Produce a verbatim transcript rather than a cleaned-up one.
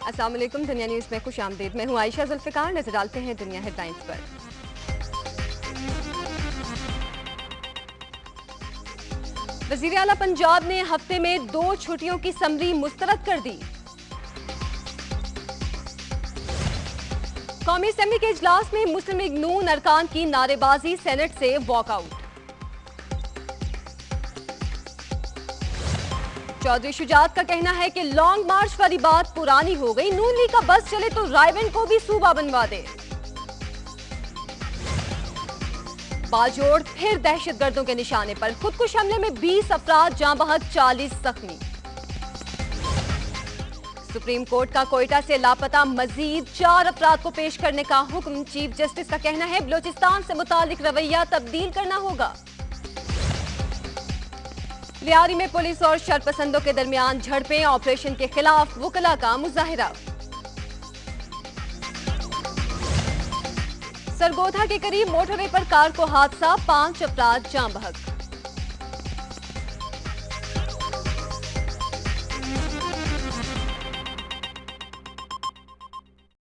अस्सलाम वालेकुम। दुनिया न्यूज में खुश आमदीद। मैं हूँ आयशा जुल्फिकार। नजर डालते हैं दुनिया हेडलाइंस पर। वजीर आला पंजाब ने हफ्ते में दो छुट्टियों की समरी मुस्तरद कर दी। कौमी असेंबली के इजलास में मुस्लिम लीग नून अरकान की नारेबाजी, सेनेट से वॉकआउट। चौधरी शुजात का कहना है कि लॉन्ग मार्च वाली बात पुरानी हो गई, नून लीग का बस चले तो रायवेंड को भी सूबा बनवा दे। बाजोड़ फिर दहशतगर्दों के निशाने पर, खुदकुश हमले में बीस अफराद जाँ बहक, चालीस जख्मी। सुप्रीम कोर्ट का कोयटा से लापता मजीद चार अफराद को पेश करने का हुक्म। चीफ जस्टिस का कहना है बलोचिस्तान से मुतालिक रवैया तब्दील करना होगा। लियारी में पुलिस और शरपसंदों के दरमियान झड़पें, ऑपरेशन के खिलाफ वकला का मुजाहिरा। सरगोधा के करीब मोटरवे पर कार को हादसा, पांच अफराद जाँ बहक।